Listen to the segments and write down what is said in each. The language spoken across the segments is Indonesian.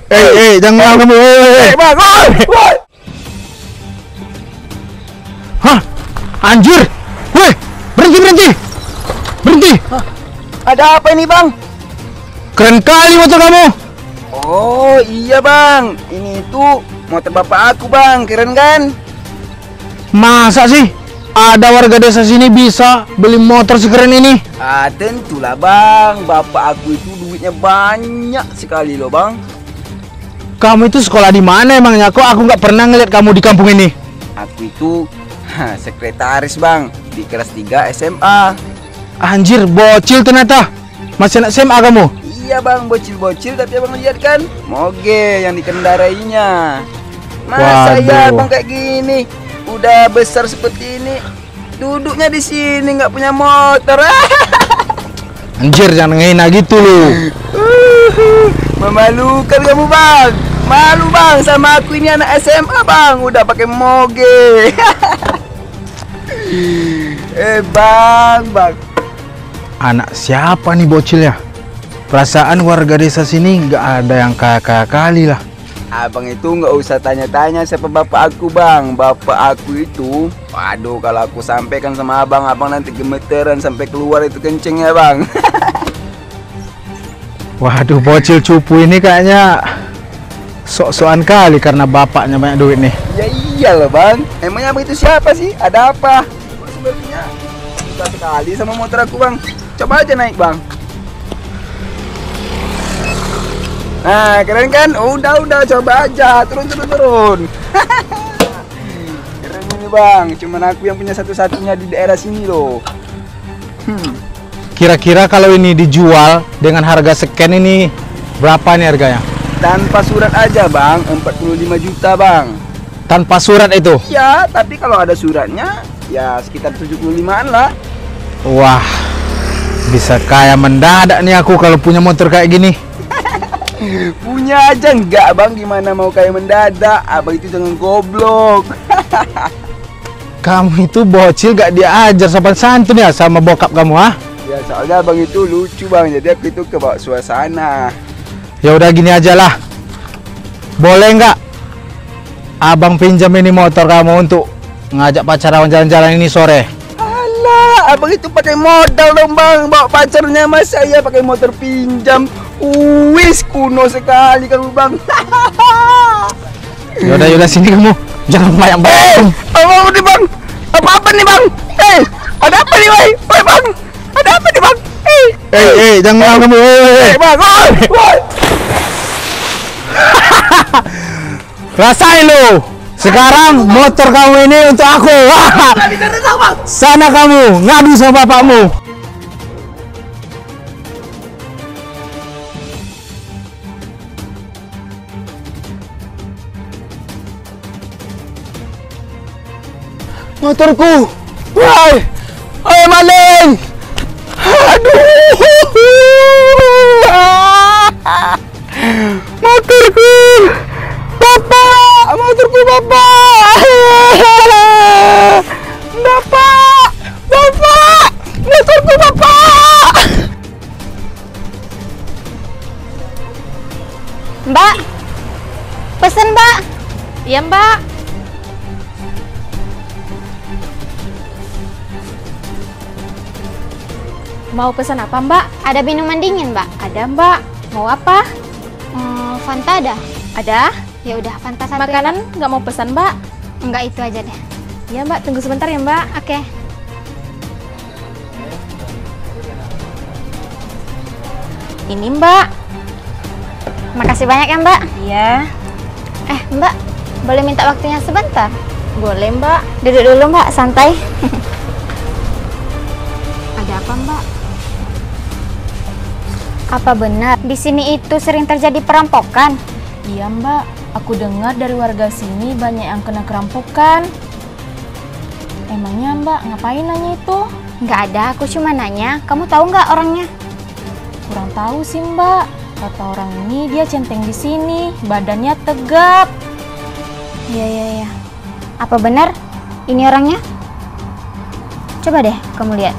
Jangan kamu. Bang, woi. Hah? Anjir. Woi, berhenti. Ada apa ini, Bang? Keren kali motor kamu. Oh, iya, Bang. Ini tuh motor bapak aku, Bang. Keren kan? Masa sih ada warga desa sini bisa beli motor sekeren ini? Ah, tentulah, Bang. Bapak aku itu duitnya banyak sekali loh, Bang. Kamu itu sekolah di mana emangnya? Kok aku nggak pernah ngeliat kamu di kampung ini? Aku itu sekretaris, Bang, di kelas 3 SMA. Anjir, bocil ternyata. Masih anak SMA kamu? Iya, Bang, bocil-bocil, tapi Abang lihat kan moge yang dikendarainya. Masa ya, Waduh. Bang, kayak gini udah besar seperti ini duduknya di sini nggak punya motor. Anjir, jangan ngehina gitu lu. Memalukan kamu, Bang. Malu, Bang, sama aku ini anak SMA, Bang, udah pakai moge. Bang. Anak siapa nih bocilnya? Perasaan warga desa sini nggak ada yang kaya-kaya kali lah. Abang itu nggak usah tanya-tanya siapa bapak aku, Bang. Bapak aku itu, waduh, kalau aku sampaikan sama abang nanti gemeteran sampai keluar itu kencingnya, Bang. Waduh, bocil cupu ini kayaknya sok-sokan kali karena bapaknya banyak duit nih. Ya iyalah, Bang. Emangnya abang itu siapa sih? Ada apa? Sebenarnya suka sekali sama motor aku, Bang. Coba aja naik, Bang. Nah, keren kan? Udah, coba aja. Turun. Keren ini, Bang. Cuman aku yang punya satu-satunya di daerah sini loh. Kira-kira kalau ini dijual dengan harga sekian ini berapa nih harganya? Tanpa surat aja, Bang, 45 juta, Bang. Tanpa surat itu? Ya, tapi kalau ada suratnya, ya sekitar 75-an lah. Wah, bisa kaya mendadak nih aku kalau punya motor kayak gini. Punya aja enggak, Bang? Gimana mau kayak mendadak? Abang itu jangan goblok. Kamu itu bocil gak diajar sopan santun ya sama bokap kamu, ah? Ya, soalnya abang itu lucu, Bang. Jadi aku itu kebawa suasana. Ya udah gini aja lah. Boleh nggak abang pinjam ini motor kamu untuk ngajak pacaran jalan-jalan ini sore? Alah, abang itu pakai modal dong, Bang. Bawa pacarnya, mas saya pakai motor pinjam. Wis, kuno sekali kamu, Bang. Yaudah sini kamu. Jangan banyak-banyak. Apa nih, Bang? Apa nih, Bang? Ada apa nih, Bang? Bang. Ada apa nih, Bang? Jangan kamu. Bang. Woi. Rasain lu. Sekarang motor kamu ini untuk aku. Sana kamu ngadu sama bapakmu. Motorku. Woi maling. Aduh. Motorku. Bapak, motorku bapak. Bapak, motorku bapak. Mbak, pesen, Mbak. Iya, Mbak. Mau pesan apa, Mbak? Ada minuman dingin, Mbak? Ada, Mbak. Mau apa? Fanta ada? Ada. Ya udah, Fanta satu. Makanan ya, nggak mau pesan, Mbak? Enggak, itu aja deh. Ya, Mbak. Tunggu sebentar ya, Mbak. Oke. Ini, Mbak. Makasih banyak ya, Mbak. Iya. Mbak, boleh minta waktunya sebentar? Boleh, Mbak. Duduk dulu, Mbak. Santai. Ada apa, Mbak? Apa benar di sini itu sering terjadi perampokan? Iya, Mbak. Aku dengar dari warga sini banyak yang kena kerampokan. Emangnya Mbak ngapain nanya itu? Nggak ada, aku cuma nanya. Kamu tahu nggak orangnya? Kurang tahu sih, Mbak. Kata orang ini dia centeng di sini, badannya tegap. Iya. Apa benar ini orangnya? Coba deh kamu lihat.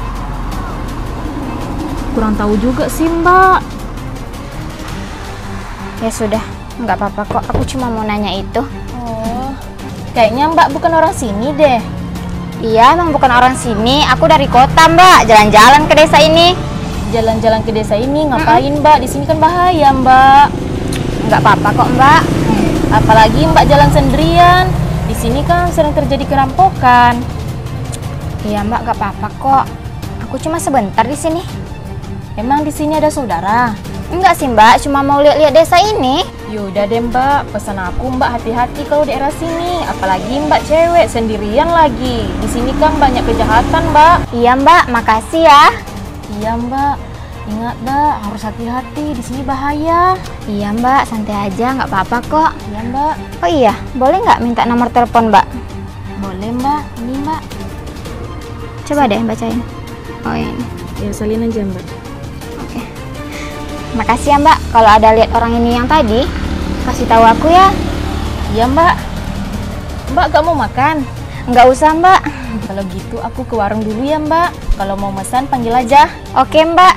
Kurang tahu juga sih, Mbak. Ya sudah, nggak apa-apa kok. Aku cuma mau nanya itu. Oh, kayaknya Mbak bukan orang sini deh. Iya, emang bukan orang sini. Aku dari kota, Mbak. Jalan-jalan ke desa ini. Jalan-jalan ke desa ini ngapain Mbak? Di sini kan bahaya Mbak. Nggak apa-apa kok, Mbak. Apalagi Mbak jalan sendirian. Di sini kan sering terjadi kerampokan. Iya, Mbak, nggak apa-apa kok. Aku cuma sebentar di sini. Emang di sini ada saudara? Enggak sih, Mbak. Cuma mau lihat-lihat desa ini. Yaudah deh Mbak, pesan aku Mbak hati-hati kalau di daerah sini. Apalagi Mbak cewek sendirian lagi. Di sini kan banyak kejahatan Mbak. Iya, Mbak. Makasih ya. Iya Mbak, ingat Mbak harus hati-hati. Di sini bahaya. Iya, Mbak. Santai aja, nggak apa-apa kok. Iya Mbak. Oh iya, boleh nggak minta nomor telepon, Mbak? Boleh Mbak. Ini Mbak. Coba deh bacain. Oh ini. Ya salin aja Mbak. Oke. Makasih ya, Mbak. Kalau ada lihat orang ini yang tadi, kasih tahu aku ya. Iya Mbak. Mbak gak mau makan? Nggak usah, Mbak. Kalau gitu aku ke warung dulu ya Mbak. Kalau mau pesan panggil aja. Oke, Mbak.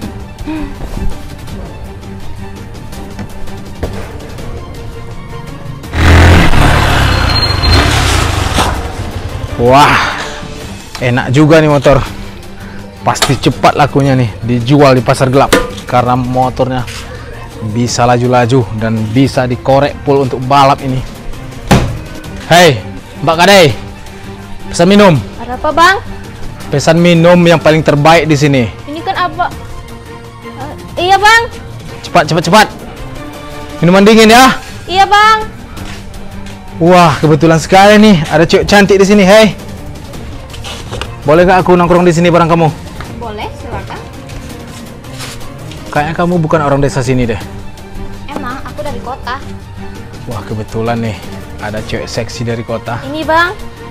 Wah, enak juga nih motor. Pasti cepat lakunya nih, dijual di pasar gelap. Karena motornya bisa laju-laju dan bisa dikorek full untuk balap ini. Hei, Mbak Kadei, pesan minum. Ada apa Bang? Pesan minum yang paling terbaik di sini. Ini kan apa? Iya Bang. Cepat. Minuman dingin ya. Iya Bang. Wah, kebetulan sekali nih, ada cewek cantik di sini. Hei, boleh gak aku nongkrong di sini bareng kamu? Boleh, silakan. Kayaknya kamu bukan orang desa sini deh. Emang aku dari kota. Wah, kebetulan nih, ada cewek seksi dari kota. Ini Bang.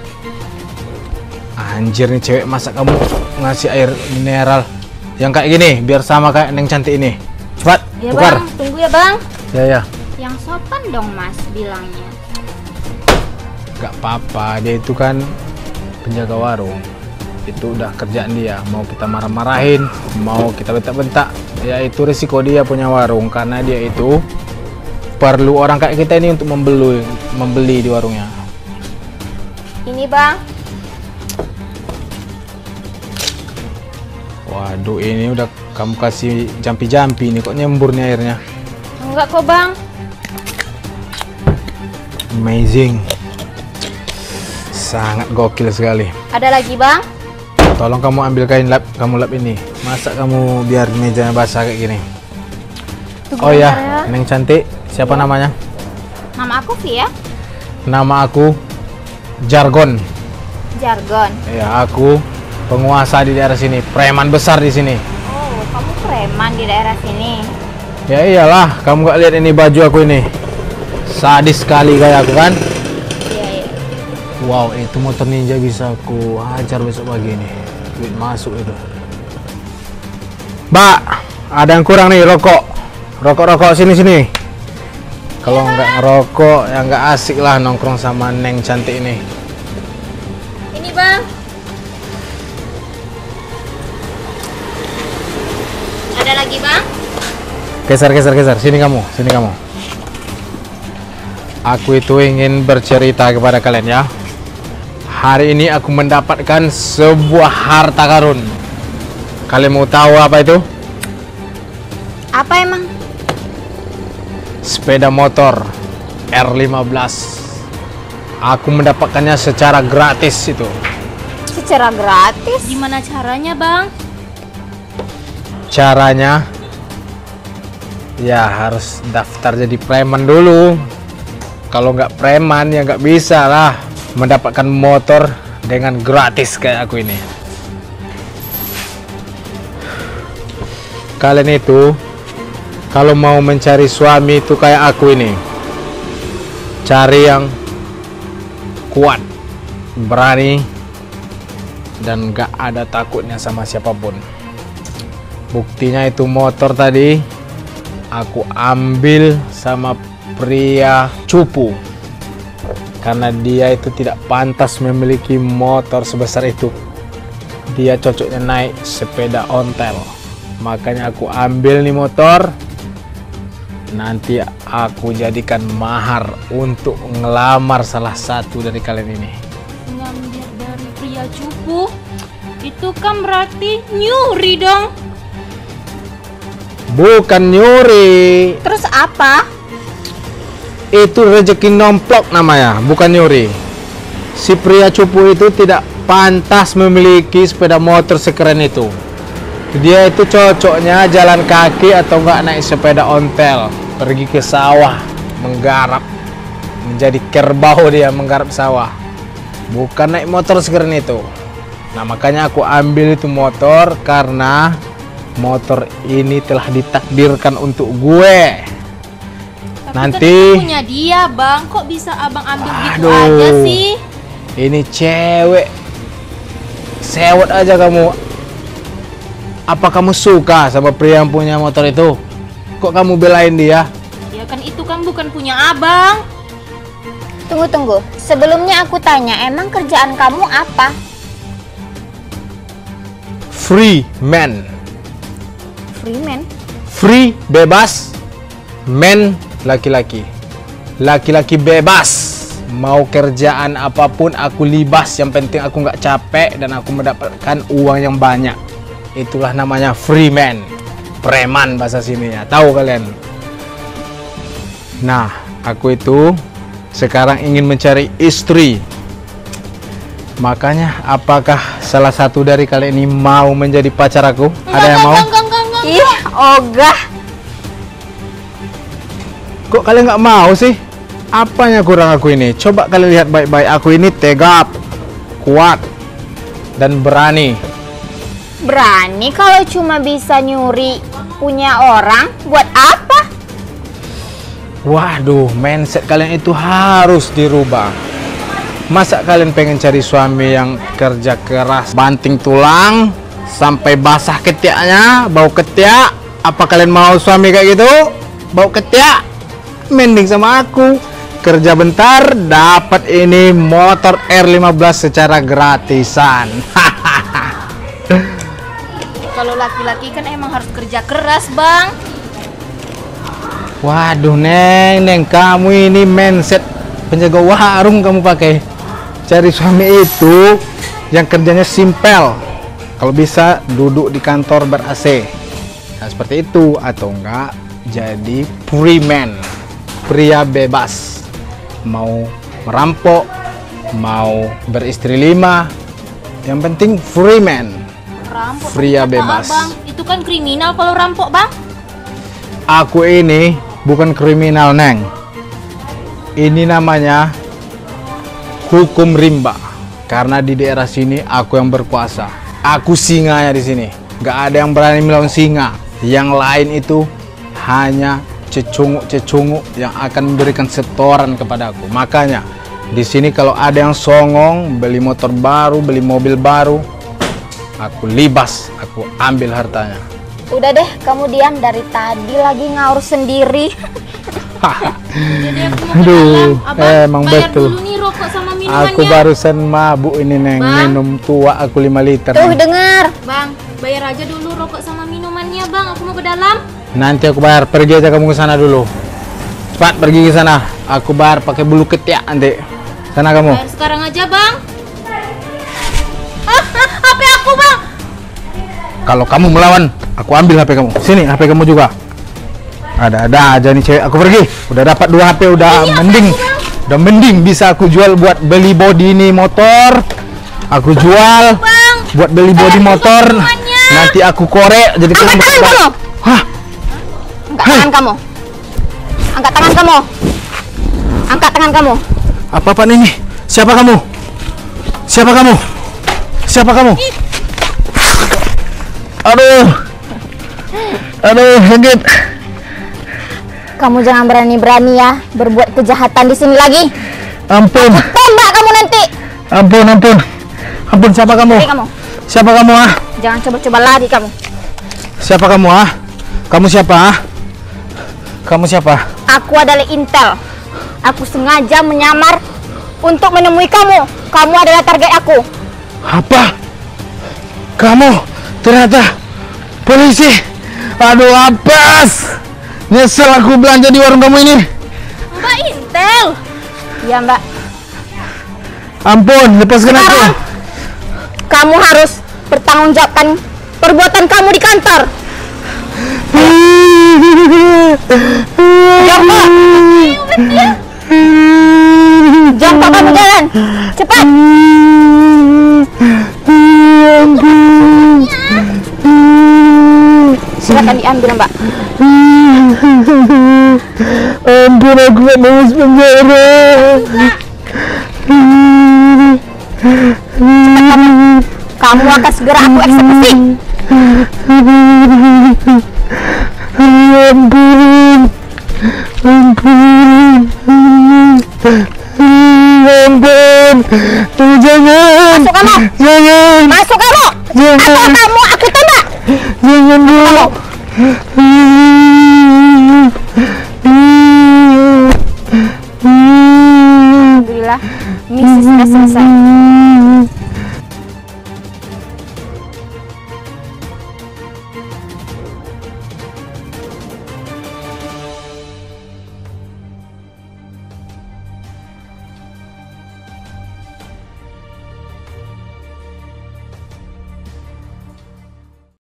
Anjir nih cewek, masa kamu ngasih air mineral yang kayak gini biar sama kayak Neng cantik ini. Cepat, Iya tukar. Bang, tunggu ya Bang. Ya. Yang sopan dong, Mas, bilangnya. Gak apa-apa, dia itu kan penjaga warung. Itu udah kerjaan dia. Mau kita marah-marahin, mau kita bentak-bentak, ya itu risiko dia punya warung. Karena dia itu perlu orang kayak kita ini untuk membeli di warungnya. Ini Bang. Waduh, ini udah kamu kasih jampi-jampi nih, kok nyembur nih airnya. Enggak kok Bang. Amazing. Sangat gokil sekali. Ada lagi Bang? Tolong kamu ambil kain lap, kamu lap ini. Masa kamu biar mejanya basah kayak gini? Tunggu Oh bentar ya, Neng cantik. Siapa namanya? Nama aku Via. Nama aku Jargon. Jargon. Ya, aku penguasa di daerah sini, preman besar di sini. Oh, kamu preman di daerah sini. Ya iyalah, kamu gak lihat ini baju aku ini? Sadis sekali kayak aku kan? Iya. Wow, itu motor ninja bisa aku hajar besok pagi nih. Duit masuk itu. Mbak, ada yang kurang nih rokok. Rokok sini. Kalau nggak ngerokok, ya nggak asik lah nongkrong sama Neng cantik ini. Ini Bang. Ada lagi, Bang? Geser. Sini kamu. Aku itu ingin bercerita kepada kalian ya. Hari ini aku mendapatkan sebuah harta karun. Kalian mau tahu apa itu? Apa emang? Sepeda motor R15. Aku mendapatkannya secara gratis itu. Secara gratis? Gimana caranya Bang? Caranya ya harus daftar jadi preman dulu. Kalau nggak preman ya nggak bisa lah mendapatkan motor dengan gratis kayak aku ini. Kalian itu kalau mau mencari suami itu kayak aku ini, cari yang kuat, berani, dan nggak ada takutnya sama siapapun. Buktinya itu motor tadi aku ambil sama pria cupu karena dia itu tidak pantas memiliki motor sebesar itu. Dia cocoknya naik sepeda ontel. Makanya aku ambil nih motor, Nanti aku jadikan mahar untuk ngelamar salah satu dari kalian ini. Ngambil dari pria cupu? Itu kan berarti nyuri dong. Bukan nyuri. Terus apa? Itu rezeki nomplok namanya, bukan nyuri. Si pria cupu itu tidak pantas memiliki sepeda motor sekeren itu. Dia itu cocoknya jalan kaki atau enggak naik sepeda ontel, pergi ke sawah menggarap, menjadi kerbau dia menggarap sawah, bukan naik motor sekeren itu. Nah makanya aku ambil itu motor, karena motor ini telah ditakdirkan untuk gue. Tapi Nanti kan itu punya dia, Bang. Kok bisa Abang ambil gitu Aduh. aja sih? Ini cewek, sewot aja kamu. Apa kamu suka sama pria yang punya motor itu? Kok kamu belain dia? Ya kan itu kan bukan punya Abang. Tunggu. Sebelumnya aku tanya, emang kerjaan kamu apa? Free man. Freeman? Free bebas, man laki-laki. Laki-laki bebas. Mau kerjaan apapun aku libas, yang penting aku nggak capek dan aku mendapatkan uang yang banyak. Itulah namanya free man. Preman bahasa sininya. Tahu kalian? Nah, aku itu sekarang ingin mencari istri. Makanya apakah salah satu dari kalian ini mau menjadi pacar aku? Ada yang mau? Enggak. Ih, ogah. Kok kalian nggak mau sih? Apanya kurang aku ini? Coba kalian lihat baik-baik. Aku ini tegap, kuat, dan berani. Berani kalau cuma bisa nyuri punya orang, buat apa? Waduh, mindset kalian itu harus dirubah. Masa kalian pengen cari suami yang kerja keras, banting tulang, sampai basah ketiaknya, bau ketiak? Apa kalian mau suami kayak gitu? Bau ketiak? Mending sama aku. Kerja bentar, dapat ini motor R15 secara gratisan. Kalau laki-laki kan emang harus kerja keras, Bang. Waduh, Neng, kamu ini mindset penjaga warung kamu pakai. Cari suami itu yang kerjanya simpel. Kalau bisa duduk di kantor ber-AC. Nah, seperti itu, atau enggak jadi free man, pria bebas. Mau merampok, mau beristri 5, yang penting free man. Rampok. Pria apa, bebas. Bang? Itu kan kriminal kalau rampok, Bang. Aku ini bukan kriminal, Neng. Ini namanya hukum rimba. Karena di daerah sini aku yang berkuasa. Aku singanya di sini. Gak ada yang berani melawan singa. Yang lain itu hanya cecunguk-cecunguk yang akan memberikan setoran kepada aku. Makanya di sini kalau ada yang songong, beli motor baru, beli mobil baru, aku libas, aku ambil hartanya. Udah deh, kamu diam, dari tadi lagi ngaur sendiri. Jadi aku mau ke Aduh, dalam. Abang emang bayar betul. dulu nih rokok sama minumannya. Aku barusan mabuk ini, Neng. Bang. Minum tua aku 5 liter. Tuh, dengar. Bang, bayar aja dulu rokok sama minumannya, Bang. Aku mau ke dalam. Nanti aku bayar. Pergi aja kamu ke sana dulu. Cepat pergi ke sana. Aku bayar pakai bulu ketiak nanti. Sana kamu. Bayar sekarang aja, Bang. HP aku, Bang. Kalau kamu melawan, aku ambil HP kamu. Sini, HP kamu juga. Ada-ada aja nih cewek. Aku pergi. Udah dapat 2 HP, udah mending. Udah mending bisa aku jual buat beli body ini motor. Aku jual Bang. buat beli body motor. semuanya. Nanti aku korek jadi Angkat tangan kamu. Hah? Angkat tangan kamu. Angkat tangan kamu. Angkat tangan kamu. Apa-apaan ini? Siapa kamu? Siapa kamu? Siapa kamu? Aduh. Aduh, sakit. Kamu jangan berani-berani ya berbuat kejahatan di sini lagi. Ampun. Tembak kamu nanti. Ampun. Ampun, siapa kamu? Hei kamu, Siapa kamu, ah? jangan coba-coba lagi kamu. Siapa kamu, ah? Kamu siapa, ah? Kamu siapa? Aku adalah Intel. Aku sengaja menyamar untuk menemui kamu. Kamu adalah target aku. Apa? Kamu ternyata polisi. Aduh, apes. Nyesel aku belanja di warung kamu ini. Mbak Intel. Iya Mbak. Ampun, lepaskan aku. Sekarang kamu harus bertanggungjawabkan perbuatan kamu di kantor. Jongko, Jongko kamu jalan, cepat. Silakan diambil Mbak. Ampun, aku gak mau masuk penjara. Kamu akan segera aku eksekusi. Ampun, ampun, ampun, jangan, Masuk kamu. jangan, Masuk kamu. Atau kamu aku tembak. jangan dulu. Alhamdulillah, misi sudah selesai.